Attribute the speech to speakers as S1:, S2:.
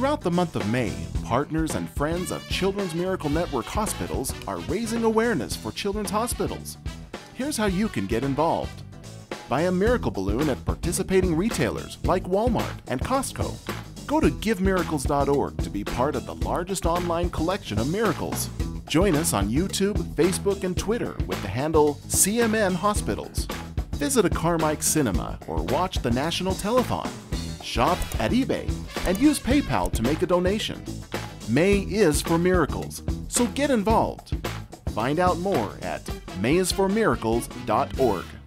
S1: Throughout the month of May, partners and friends of Children's Miracle Network hospitals are raising awareness for children's hospitals. Here's how you can get involved. Buy a miracle balloon at participating retailers like Walmart and Costco. Go to givemiracles.org to be part of the largest online collection of miracles. Join us on YouTube, Facebook, and Twitter with the handle CMN Hospitals. Visit a Carmike Cinema or watch the National Telethon. Shop at eBay and use PayPal to make a donation. May is for miracles, so get involved. Find out more at mayisformiracles.org.